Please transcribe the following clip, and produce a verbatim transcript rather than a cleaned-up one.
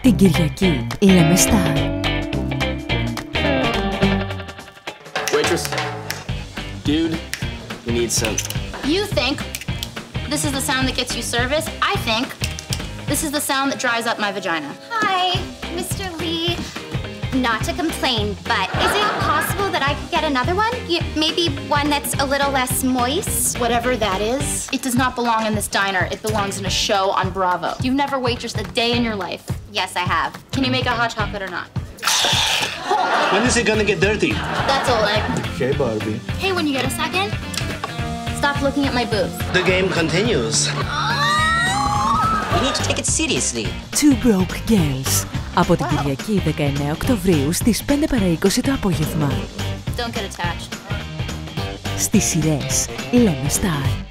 Την Κυριακή λέμε Star. Waitress, dude, we need some. You think this is the sound that gets you service? I think this is the sound that dries up my vagina. Hi, Mister Lee. Not to complain, but is it possible that I could get another one? Y- Maybe one that's a little less moist? Whatever that is, it does not belong in this diner. It belongs in a show on Bravo. You've never waitressed a day in your life. Yes, I have. Can you make a hot chocolate or not? When is it gonna get dirty? That's Oleg. Okay, Barbie. Hey, when you get a second, stop looking at my boobs. The game continues. You need to take it seriously. Two Broke Girls. Από την Κυριακή δεκαεννέα Οκτωβρίου στις πέντε παρά είκοσι το απόγευμα. Don't get attached. Στις σειρές λέμε Star.